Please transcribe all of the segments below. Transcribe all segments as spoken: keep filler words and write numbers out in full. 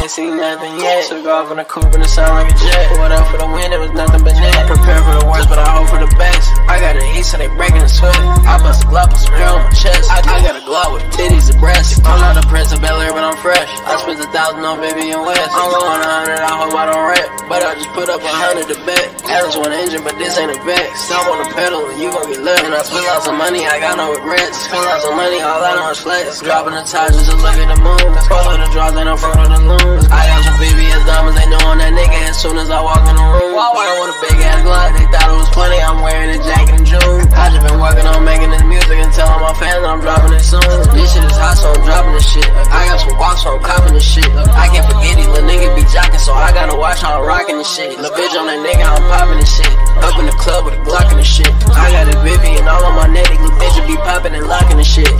ain't seen nothing yet. Took off in a coupe and it sound like a jet. Pulled up for the win, it was nothing but net. Prepare for the worst, but I hope for the best. I got the heat, so they breaking the sweat. I bust a glove, put some hair on my chest. I, I got a glove with titties and breasts. I'm not a prince of Bel Air, but I'm fresh. I spent a thousand on Vivian West. I'm going a hundred, I hope I don't rap. But I just put up a hundred to bet. Average one engine, but this ain't a vex. Stop on the pedal and you gon' get left. And I spent out some money, I got no regrets. Spent out some money, all I know is flex. Dropping the tires just to look at the moon. Follow the draws and I'm front of the loons. I got some B B S diamonds, they know on that nigga as soon as I walk in the room. I walk with a big ass Glock, they thought it was funny, I'm wearing a jacket in June. I just been working on making this music and telling my fans that I'm dropping it soon. This shit is hot, so I'm dropping this shit. I got some walks, so I'm copping this shit. I can't forget these little niggas be jocking, so I gotta watch how I'm rocking this shit. Lil' bitch on that nigga, I'm popping this shit. Up in the club with a Glock and this shit. I got a Vivian all on my neck, these little bitches be popping and locking this shit.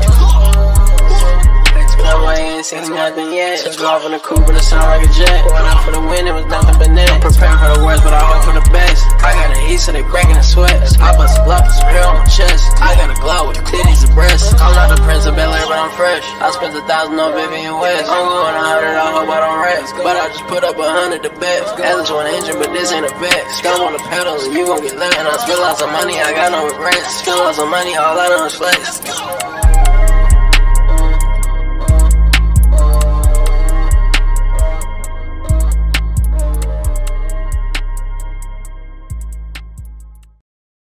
No, I ain't seen nothing yet. Took off in a coupe and it sound like a jet. Pulled up for the win, it was nothing but net. Prepare for the worst, but I hope for the best. I got a heat, so they breaking the sweat. I bust a glove, put some hair on my chest. I got a glove with titties and breasts. I'm not the prince of Bel Air, but I'm fresh. I spent a thousand on Vivian West. I'm going a hundred, I hope I don't rap. But I just put up a hundred to bet. Average one engine, but this ain't a vex. Stop on the pedals and you gon' get left. And I spent lots of money, I got no regrets. Spent lots of money, all I know is flex.